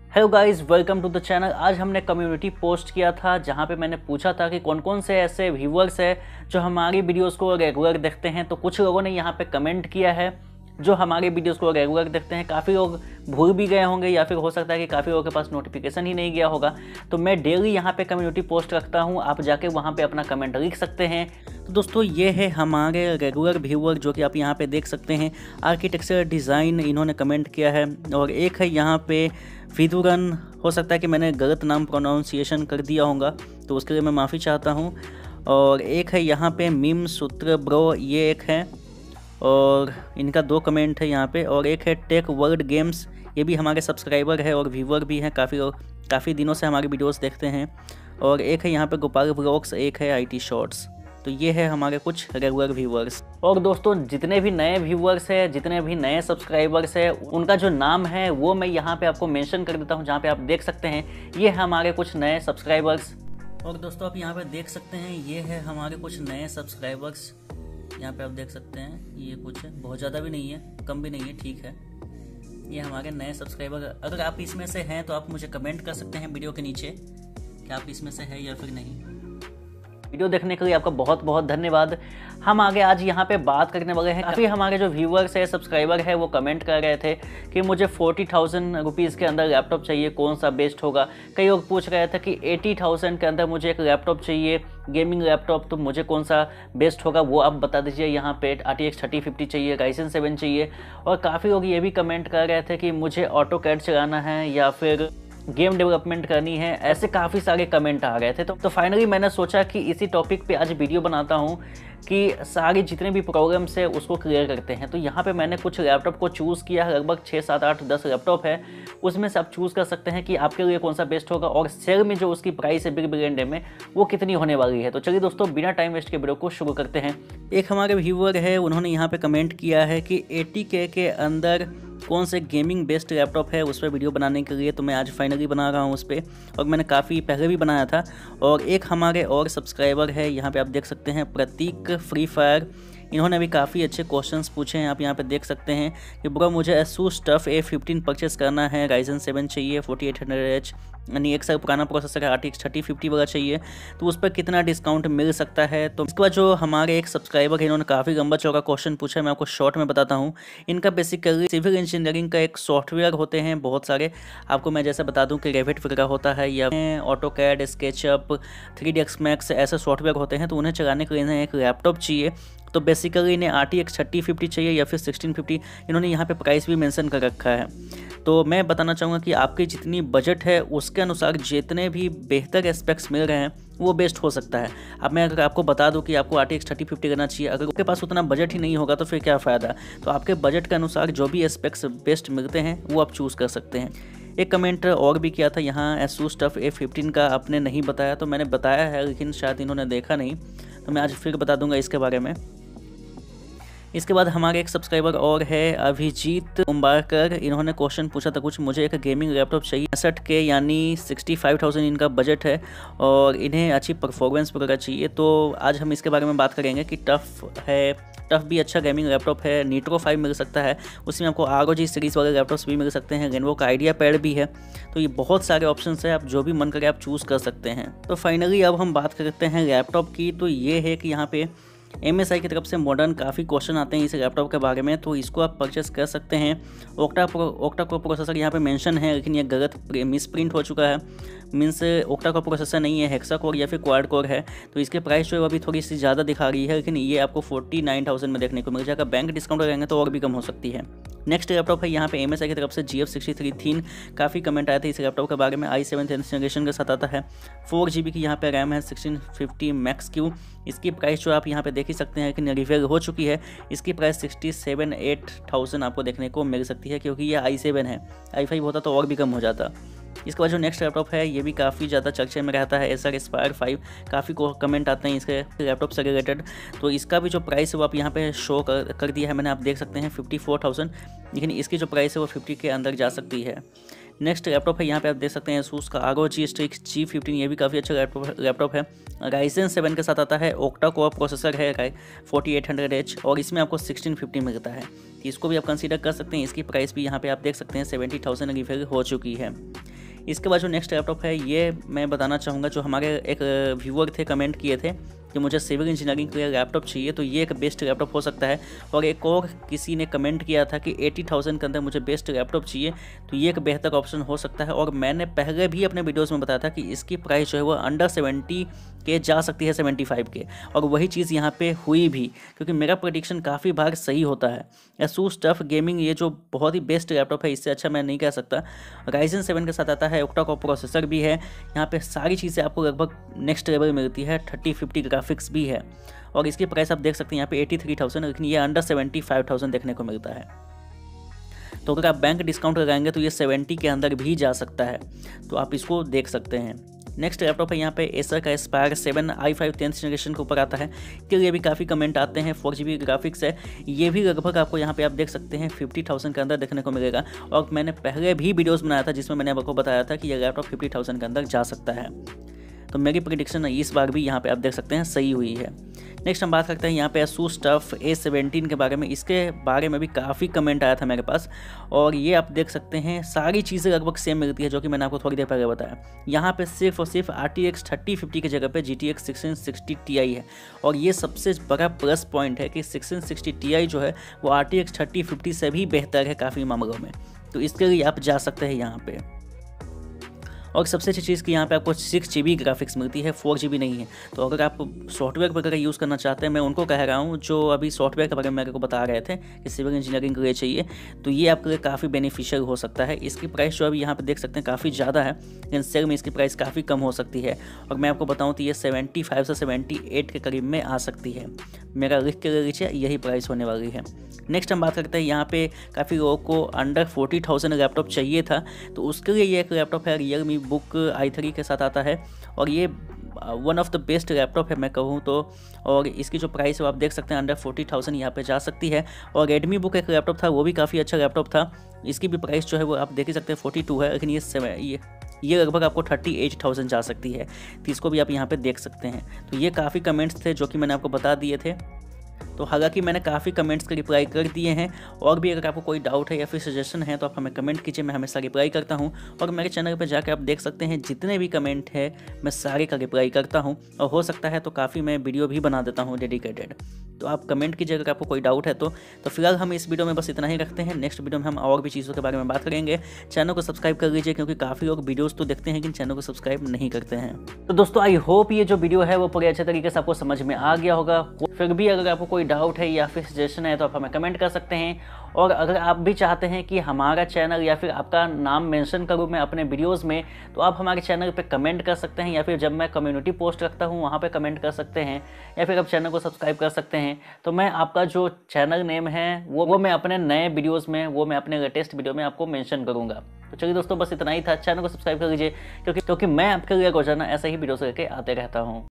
Hello guys, welcome to the channel. आज हमने community post किया था जहां पे मैंने पूछा था कि कौन कौन से ऐसे व्यूअर्स हैं जो हमारी वीडियोस को रेगुलर देखते हैं। तो कुछ लोगों ने यहां पे कमेंट किया है जो हमारी वीडियोस को रेगुलर देखते हैं। काफ़ी लोग भूल भी गए होंगे या फिर हो सकता है कि काफ़ी लोगों के पास नोटिफिकेशन ही नहीं गया होगा। तो मैं डेली यहाँ पे कम्युनिटी पोस्ट रखता हूँ, आप जाके वहाँ पे अपना कमेंट लिख सकते हैं। तो दोस्तों ये है हमारे रेगुलर व्यूअर जो कि आप यहाँ पे देख सकते हैं। आर्किटेक्चर डिज़ाइन इन्होंने कमेंट किया है। और एक है यहाँ पे फिदुरन, हो सकता है कि मैंने गलत नाम प्रोनाउंसिएशन कर दिया होगा तो उसके लिए मैं माफ़ी चाहता हूँ। और एक है यहाँ पे मीम सूत्र ब्रो, ये एक है और इनका 2 कमेंट है यहाँ पे। और एक है टेक वर्ल्ड गेम्स, ये भी हमारे सब्सक्राइबर है और व्यूअर भी हैं, काफ़ी दिनों से हमारी वीडियोस देखते हैं। और एक है यहाँ पे गोपाल ब्लॉग्स, एक है आईटी शॉर्ट्स। तो ये है हमारे कुछ रेगुलर व्यूअर्स। और दोस्तों जितने भी नए व्यूअर्स हैं, जितने भी नए सब्सक्राइबर्स हैं, उनका जो नाम है वो मैं यहाँ पे आपको मेंशन कर देता हूँ, जहाँ पे आप देख सकते हैं ये हमारे कुछ नए सब्सक्राइबर्स। और दोस्तों आप यहाँ पे देख सकते हैं ये है हमारे कुछ नए सब्सक्राइबर्स। यहाँ पे आप देख सकते हैं ये कुछ है, बहुत ज़्यादा भी नहीं है, कम भी नहीं है, ठीक है। ये हमारे नए सब्सक्राइबर। अगर आप इसमें से हैं तो आप मुझे कमेंट कर सकते हैं वीडियो के नीचे कि आप इसमें से हैं या फिर नहीं। वीडियो देखने के लिए आपका बहुत बहुत धन्यवाद। हम आगे आज यहाँ पे बात करने वाले हैं। काफ़ी हमारे जो व्यूअर्स है, सब्सक्राइबर है, वो कमेंट कर रहे थे कि मुझे 40,000 रुपीज़ के अंदर लैपटॉप चाहिए, कौन सा बेस्ट होगा। कई लोग पूछ रहे थे कि 80,000 के अंदर मुझे एक लैपटॉप चाहिए, गेमिंग लैपटॉप, तो मुझे कौन सा बेस्ट होगा वो आप बता दीजिए। यहाँ पे RTX 3050 चाहिए, Ryzen 7 चाहिए। और काफ़ी लोग ये भी कमेंट कर रहे थे कि मुझे ऑटोकैड चलाना है या फिर गेम डेवलपमेंट करनी है। ऐसे काफ़ी सारे कमेंट आ गए थे। तो फाइनली मैंने सोचा कि इसी टॉपिक पे आज वीडियो बनाता हूँ कि सारी जितने भी प्रॉब्लम्स है उसको क्लियर करते हैं। तो यहाँ पे मैंने कुछ लैपटॉप को चूज़ किया है, लगभग 6, 7, 8, 10 लैपटॉप है। उसमें से आप चूज़ कर सकते हैं कि आपके लिए कौन सा बेस्ट होगा और सेल में जो उसकी प्राइस है बिग बिलियन डे में वो कितनी होने वाली है। तो चलिए दोस्तों बिना टाइम वेस्ट के वीडियो को शुरू करते हैं। एक हमारे व्यूअर है, उन्होंने यहाँ पे कमेंट किया है कि 80K के अंदर कौन से गेमिंग बेस्ट लैपटॉप है उस पर वीडियो बनाने के लिए। तो मैं आज फाइनली बना रहा हूँ उस पर, और मैंने काफ़ी पहले भी बनाया था। और एक हमारे और सब्सक्राइबर है, यहाँ पे आप देख सकते हैं प्रतीक फ्री फायर। इन्होंने भी काफ़ी अच्छे क्वेश्चंस पूछे हैं। आप यहाँ पे देख सकते हैं कि ब्रो मुझे ASUS TUF A15 परचेस करना है, Ryzen 7 चाहिए 4800H, यानी 1 साल पुराना प्रोसेसर है, RTX 3050 वाला चाहिए, तो उस पर कितना डिस्काउंट मिल सकता है। तो इसके बाद जो हमारे एक सब्सक्राइबर है, इन्होंने काफ़ी लंबा चौड़ा क्वेश्चन पूछा है, मैं आपको शॉर्ट में बताता हूँ। इनका बेसिकली सिविल इंजीनियरिंग का एक सॉफ्टवेयर होते हैं बहुत सारे। आपको मैं जैसे बता दूँ कि रेविट वगैरह होता है या ऑटोकैड, स्केचअप, 3ds Max, ऐसे सॉफ्टवेयर होते हैं। तो उन्हें चलाने के लिए इन्हें एक लैपटॉप चाहिए। तो बेसिकली इन्हें RTX 3050 चाहिए या फिर 1650। इन्होंने यहाँ पे प्राइस भी मेंशन कर रखा है। तो मैं बताना चाहूँगा कि आपकी जितनी बजट है उसके अनुसार जितने भी बेहतर एस्पेक्ट्स मिल रहे हैं वो बेस्ट हो सकता है। अब मैं अगर आपको बता दूं कि आपको RTX 3050 करना चाहिए, अगर आपके पास उतना बजट ही नहीं होगा तो फिर क्या फ़ायदा। तो आपके बजट के अनुसार जो भी एस्पेक्ट्स बेस्ट मिलते हैं वो आप चूज़ कर सकते हैं। एक कमेंट और भी किया था यहाँ ASUS TUF A15 का आपने नहीं बताया, तो मैंने बताया है लेकिन शायद इन्होंने देखा नहीं, तो मैं आज फिर बता दूंगा इसके बारे में। इसके बाद हमारे एक सब्सक्राइबर और है अभिजीत उम्बारकर। इन्होंने क्वेश्चन पूछा था कुछ, मुझे एक गेमिंग लैपटॉप चाहिए 65K यानी 65,000 इनका बजट है और इन्हें अच्छी परफॉर्मेंस वगैरह चाहिए। तो आज हम इसके बारे में बात करेंगे कि टफ भी अच्छा गेमिंग लैपटॉप है। नीट्रो 5 मिल सकता है, उसमें आपको ROG सीरीज़ वाले लैपटॉप्स भी मिल सकते हैं। लेनोवो का आइडिया पैड भी है। तो ये बहुत सारे ऑप्शंस है, आप जो भी मन करे आप चूज़ कर सकते हैं। तो फाइनली अब हम बात करते हैं लैपटॉप की। तो ये है कि यहाँ पे MSI की तरफ से मॉडर्न काफ़ी क्वेश्चन आते हैं इस लैपटॉप के बारे में, तो इसको आप परचेस कर सकते हैं। ओक्टा कोर प्रोसेसर यहाँ पे मेंशन है लेकिन ये गलत मिस प्रिंट हो चुका है। मीन्स ओक्टा कोर प्रोसेसर नहीं है, हेक्सा कोर या फिर क्वाड कोर है। तो इसके प्राइस जो है अभी थोड़ी सी ज़्यादा दिखा रही है, लेकिन ये आपको 49,000 में देखने को मिल जाएगा। बैंक डिस्काउंट रहेंगे तो और भी कम हो सकती है। नेक्स्ट लैपटॉप है यहाँ पे MSI की तरफ से GF63 थीन। काफ़ी कमेंट आए थे इस लैपटॉप के बारे में। i7 जनरेशन के साथ आता है, 4GB की यहाँ पे रैम है, 1650 Max Q। इसकी प्राइस जो आप यहाँ पे देख ही सकते हैं कि रिवील हो चुकी है। इसकी प्राइस 67,000 आपको देखने को मिल सकती है, क्योंकि ये i7 है। i5 होता तो और भी कम हो जाता। इसके बाद जो नेक्स्ट लैपटॉप है ये भी काफ़ी ज़्यादा चर्चे में रहता है, Acer Aspire 5। काफ़ी कमेंट आते हैं इसके लैपटॉप से रिलेटेड। तो इसका भी जो प्राइस है वो आप यहाँ पे शो कर दिया है मैंने, आप देख सकते हैं 54,000, लेकिन इसकी जो प्राइस है वो 50 के अंदर जा सकती है। नेक्स्ट लैपटॉप है यहाँ पे आप देख सकते हैं ASUS का ROG Strix G15। ये भी काफ़ी अच्छा लैपटॉप है। Ryzen 7 के साथ आता है, ओक्टा कोर प्रोसेसर है 4800H और इसमें आपको 1650 मिलता है। इसको भी आप कंसीडर कर सकते हैं। इसकी प्राइस भी यहाँ पे आप देख सकते हैं 70,000 रिफिल हो चुकी है। इसके बाद जो नेक्स्ट लैपटॉप है ये मैं बताना चाहूँगा, जो हमारे एक व्यूअर थे, कमेंट किए थे कि मुझे सिविल इंजीनियरिंग के लिए लैपटॉप चाहिए, तो ये एक बेस्ट लैपटॉप हो सकता है। और एक और किसी ने कमेंट किया था कि 80,000 के अंदर मुझे बेस्ट लैपटॉप चाहिए, तो ये एक बेहतर ऑप्शन हो सकता है। और मैंने पहले भी अपने वीडियोस में बताया था कि इसकी प्राइस जो है वो अंडर 70 के जा सकती है, 75 के, और वही चीज़ यहाँ पे हुई भी, क्योंकि मेरा प्रेडिक्शन काफ़ी बार सही होता है। ASUS टफ गेमिंग ये जो बहुत ही बेस्ट लैपटॉप है, इससे अच्छा मैं नहीं कह सकता। Ryzen 7 के साथ आता है, ऑक्टा कोर प्रोसेसर भी है, यहाँ पे सारी चीज़ें आपको लगभग नेक्स्ट लेवल मिलती है, 3050 ग्राफिक्स भी है। और इसकी प्राइस आप देख सकते हैं यहाँ पे 83,000, लेकिन ये अंडर 75,000 देखने को मिलता है। तो अगर आप बैंक डिस्काउंट लगाएंगे तो ये 70 के अंदर भी जा सकता है, तो आप इसको देख सकते हैं। नेक्स्ट लैपटॉप है यहाँ पे एसर का एस्पायर 7 i5 10th जनरेशन के ऊपर आता है, के लिए भी काफ़ी कमेंट आते हैं। 4GB ग्राफिक्स है, ये भी लगभग आपको यहाँ पे आप देख सकते हैं 50,000 के अंदर देखने को मिलेगा। और मैंने पहले भी वीडियोस बनाया था जिसमें मैंने आपको बताया था कि यह लैपटॉप 50,000 के अंदर जा सकता है, तो मेरी प्रेडिक्शन इस बार भी यहाँ पे आप देख सकते हैं सही हुई है। नेक्स्ट हम बात करते हैं यहाँ पे ASUS टफ A17 के बारे में। इसके बारे में भी काफ़ी कमेंट आया था मेरे पास, और ये आप देख सकते हैं सारी चीज़ें लगभग सेम मिलती है, जो कि मैंने आपको थोड़ी देर पहले बताया। यहाँ पे सिर्फ और सिर्फ RTX 3050 की जगह पे GTX 1660 Ti है, और ये सबसे बड़ा प्लस पॉइंट है कि 1660 Ti जो है वो RTX 3050 से भी बेहतर है काफ़ी मामलों में, तो इसके लिए आप जा सकते हैं यहाँ पर। और सबसे अच्छी चीज़ कि यहाँ पे आपको 6GB ग्राफिक्स मिलती है, 4GB नहीं है। तो अगर आप सॉफ्टवेयर वगैरह यूज़ करना चाहते हैं, मैं उनको कह रहा हूँ जो अभी सॉफ्टवेयर के बारे में मेरे को बता रहे थे कि सिविल इंजीनियरिंग के लिए चाहिए, तो ये आपके लिए काफ़ी बेनिफिशियल हो सकता है। इसकी प्राइस जो अभी यहाँ पे देख सकते हैं काफ़ी ज़्यादा है, लेकिन सेल में इसकी प्राइस काफ़ी कम हो सकती है। और मैं आपको बताऊँ तो ये 75 से 78 के करीब में आ सकती है। मेरा लिख के ले लीजिए, यही प्राइस होने वाली है। नेक्स्ट हम बात करते हैं यहाँ पे काफ़ी लोगों को अंडर 40,000 लैपटॉप चाहिए था, तो उसके लिए ये एक लैपटॉप है, Realme Book i3 के साथ आता है, और ये one of the best laptop है मैं कहूँ तो। और इसकी जो प्राइस है आप देख सकते हैं अंडर 40,000 यहाँ पे जा सकती है। और Redmi Book एक लैपटॉप था, वो भी काफ़ी अच्छा लैपटॉप था, इसकी भी प्राइस जो है वो आप देख ही सकते हैं 42 है, लेकिन ये लगभग आपको 38,000 जा सकती है, तो इसको भी आप यहाँ पे देख सकते हैं। तो ये काफ़ी कमेंट्स थे जो कि मैंने आपको बता दिए थे, तो हालांकि मैंने काफ़ी कमेंट्स के रिप्लाई कर दिए हैं, और भी अगर आपको कोई डाउट है या फिर सजेशन है तो आप हमें कमेंट कीजिए, मैं हमेशा रिप्लाई करता हूं। और मेरे चैनल पर जाकर आप देख सकते हैं जितने भी कमेंट है मैं सारे का रिप्लाई करता हूं, और हो सकता है तो काफ़ी मैं वीडियो भी बना देता हूं डेडिकेटेड। तो आप कमेंट कीजिए अगर आपको कोई डाउट है तो फिलहाल हम इस वीडियो में बस इतना ही रखते हैं। नेक्स्ट वीडियो में हम और भी चीज़ों के बारे में बात करेंगे। चैनल को सब्सक्राइब कर लीजिए, क्योंकि काफ़ी लोग वीडियोस तो देखते हैं लेकिन चैनल को सब्सक्राइब नहीं करते हैं। तो दोस्तों आई होप ये जो वीडियो है वो पूरे अच्छे तरीके से आपको समझ में आ गया होगा। फिर भी अगर आपको कोई डाउट है या फिर सजेशन है तो आप हमें कमेंट कर सकते हैं। और अगर आप भी चाहते हैं कि हमारा चैनल या फिर आपका नाम मेंशन करूं मैं अपने वीडियोस में, तो आप हमारे चैनल पे कमेंट कर सकते हैं, या फिर जब मैं कम्युनिटी पोस्ट रखता हूं वहां पे कमेंट कर सकते हैं, या फिर आप चैनल को सब्सक्राइब कर सकते हैं। तो मैं आपका जो चैनल नेम है वो मैं अपने नए वीडियोज़ में, वो मैं अपने लेटेस्ट वीडियो में आपको मैंशन करूँगा। तो चलिए दोस्तों बस इतना ही था। चैनल को सब्सक्राइब कर लीजिए, क्योंकि मैं आपके लिए रोजाना ऐसे ही वीडियोस लेके आते रहता हूँ।